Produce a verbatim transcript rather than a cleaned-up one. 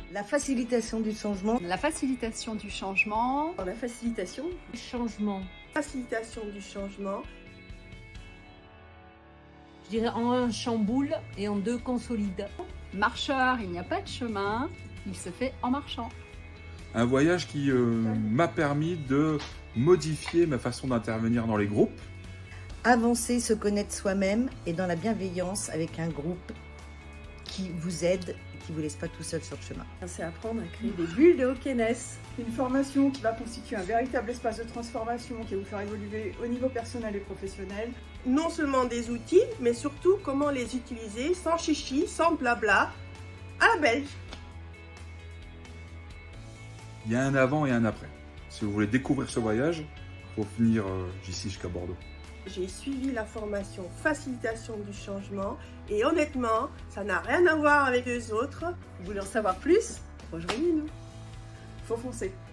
La facilitation du changement. La facilitation du changement. La facilitation du changement. Facilitation du changement. Je dirais en un chamboule et en deux consolide. Marcheur, il n'y a pas de chemin, il se fait en marchant. Un voyage qui euh, m'a permis de modifier ma façon d'intervenir dans les groupes. Avancer, se connaître soi-même et dans la bienveillance avec un groupe qui vous aide et qui ne vous laisse pas tout seul sur le chemin. C'est apprendre à créer des bulles de hockey-ness. Une formation qui va constituer un véritable espace de transformation qui va vous faire évoluer au niveau personnel et professionnel. Non seulement des outils, mais surtout comment les utiliser sans chichi, sans blabla, à la belge. Il y a un avant et un après. Si vous voulez découvrir ce voyage, il faut venir euh, d'ici jusqu'à Bordeaux. J'ai suivi la formation facilitation du changement et honnêtement, ça n'a rien à voir avec les autres. Vous voulez en savoir plus? Rejoignez-nous. Faut foncer.